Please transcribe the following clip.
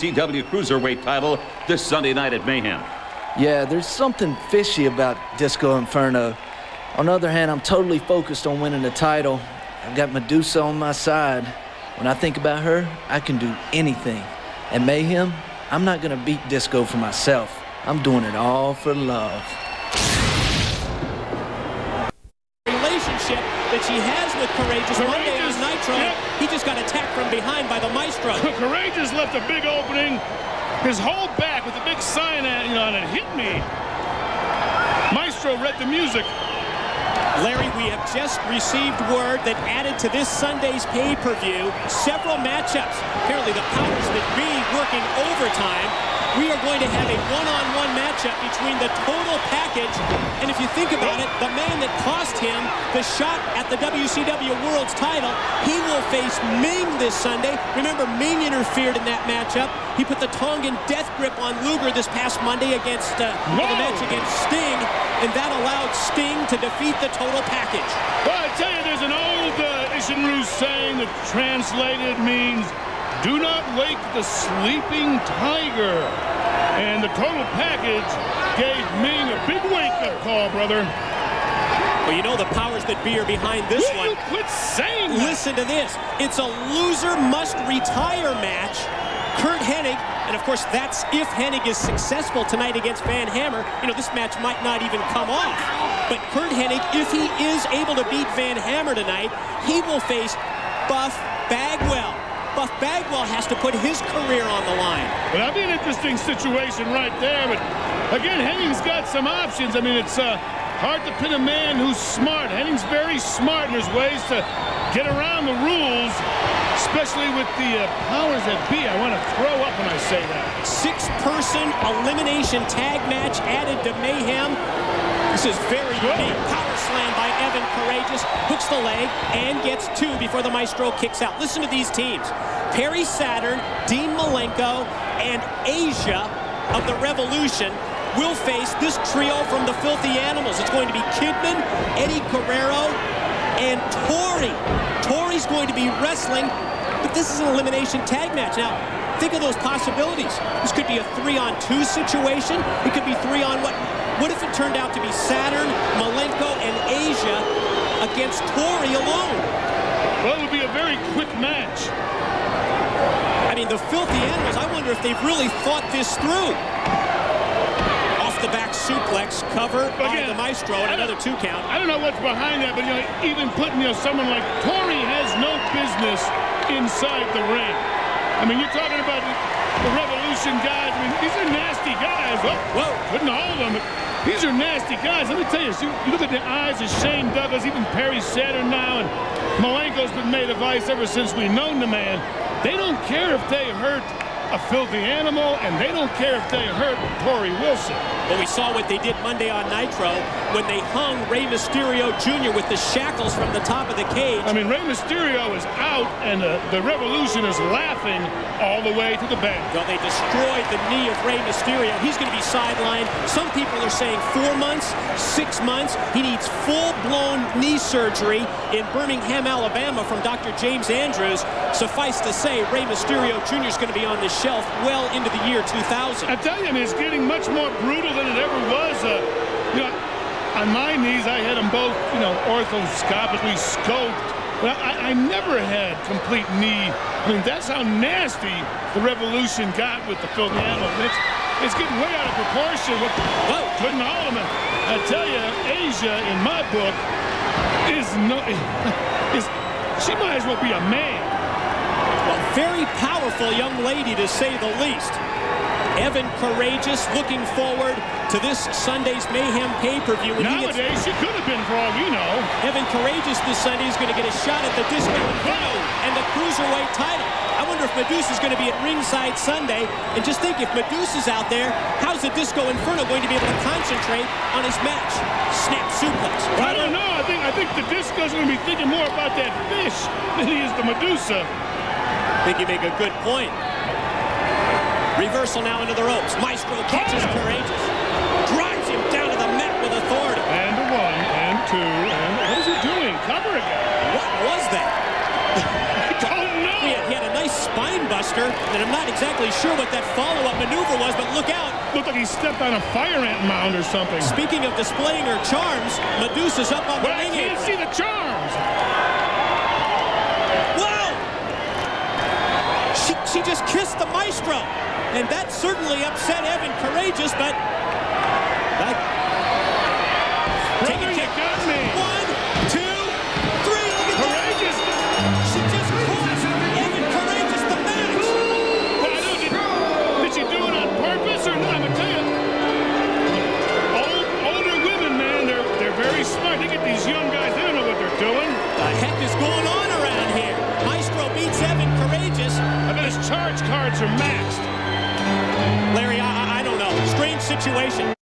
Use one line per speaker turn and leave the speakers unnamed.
WCW Cruiserweight title this Sunday night at Mayhem.
Yeah, there's something fishy about Disco Inferno. On the other hand, I'm totally focused on winning the title. I've got Medusa on my side. When I think about her, I can do anything. At Mayhem, I'm not gonna beat Disco for myself. I'm doing it all for love.
Relationship that she has with Courageous Monday on Nitro. Yep. He just got attacked from behind by the Maestro.
Courageous left a big opening. His whole back with a big sign on it hit me. Maestro read the music.
Larry, we have just received word that added to this Sunday's pay-per-view several matchups. Apparently the powers that be working overtime. We are going to have a one-on-one matchup between the Total Package, and if you think about it, the man that cost him the shot at the WCW World's title, he will face Ming this Sunday. Remember, Ming interfered in that matchup. He put the Tongan death grip on Luger this past Monday against the match against Sting, and that allowed Sting to defeat the Total Package.
Well, I tell you, there's an old Ishinru saying that translated means, "Do not wake the sleeping tiger." And the Total Package gave Ming a big wake-up call, brother.
Well, you know the powers that be are behind this one.
You quit saying that.
Listen to this. It's a loser must retire match. Curt Hennig, and of course that's if Hennig is successful tonight against Van Hammer. You know, this match might not even come off. But Curt Hennig, if he is able to beat Van Hammer tonight, he will face Buff Bagwell. Buff Bagwell has to put his career on the line.
Well, that'd be an interesting situation right there. But again, Hennig's got some options. I mean, it's hard to pin a man who's smart. Hennig's very smart, and there's ways to get around the rules, especially with the powers that be. I want to throw up when I say that. 6-person elimination tag match added to Mayhem. This is very unique. Power slam by Evan Courageous. Hooks the leg and gets 2 before the Maestro kicks out. Listen to these teams. Perry Saturn, Dean Malenko, and Asia of the Revolution will face this trio from the Filthy Animals. It's going to be Kidman, Eddie Guerrero, and Tori. Tori's going to be wrestling, but this is an elimination tag match. Now, think of those possibilities. This could be a 3-on-2 situation. It could be 3-on-1. What if it turned out to be Saturn, Malenko, and Asia against Tori alone? Well, it would be a very quick match.
I mean, the Filthy Animals, I wonder if they've really thought this through. Off the back suplex, cover by the Maestro, and another 2 count.
I don't know what's behind that, but you know, even putting someone like Tori has no business inside the ring. I mean, you're talking about the Revolution guys. I mean, these are nasty guys. Whoa, couldn't hold them. These are nasty guys. Let me tell you, you look at the eyes of Shane Douglas, even Perry Saturn now, and Malenko's been made of ice ever since we've known the man. They don't care if they hurt a Filthy Animal, and they don't care if they hurt Tori Wilson.
But we saw what they did Monday on Nitro when they hung Rey Mysterio Jr. with the shackles from the top of the cage.
I mean, Rey Mysterio is out, and the Revolution is laughing all the way to the bank.
Well, they destroyed the knee of Rey Mysterio. He's going to be sidelined. Some people are saying 4 months, 6 months. He needs full-blown knee surgery in Birmingham, Alabama from Dr. James Andrews. Suffice to say, Rey Mysterio Jr. is going to be on the shelf well into the year 2000.
I tell you, I mean, it's getting much more brutal than it ever was. You know, on my knees, I had them both, you know, orthoscopically scoped. But I never had complete knee. I mean, that's how nasty the Revolution got with the Filthy Animal. It's getting way out of proportion. Whoa, couldn't hold them. I tell you, Asia, in my book, she might as well be a man.
Well, very powerful young lady, to say the least. Evan Courageous looking forward to this Sunday's Mayhem pay-per-view.
Nowadays, she could have been, for all we know.
Evan Courageous this Sunday is going to get a shot at the Disco Inferno and the Cruiserweight title. I wonder if Medusa's going to be at ringside Sunday. And just think, if Medusa's out there, how's the Disco Inferno going to be able to concentrate on his match? Snap suplex.
Well, I don't know. I think the Disco's going to be thinking more about that fish than he is the Medusa.
I think you make a good point. Reversal now into the ropes. Maestro catches Courageous. Drives him down to the mat with authority.
And 1, and 2, and what is he doing? Cover again.
What was that?
I don't know.
He had a nice nice spine buster, and I'm not exactly sure what that follow-up maneuver was, but look out.
Looked like he stepped on a fire ant mound or something.
Speaking of displaying her charms, Medusa's up on the ring apron.
I can't see the charms.
Wow! She just kissed the Maestro, and that certainly upset Evan Courageous, but take a kick.
Got me.
1, 2, 3. Look at
Courageous.
that. She just cost Evan Courageous the match.
Well, I know, did she do it on purpose or not? I'm gonna tell you, older women, man, they're very smart. They get these young guys. They don't know what they're doing.
The heck is going on around here? Maestro beats Evan Courageous.
I bet his charge cards are maxed.
Larry, I don't know. Strange situation.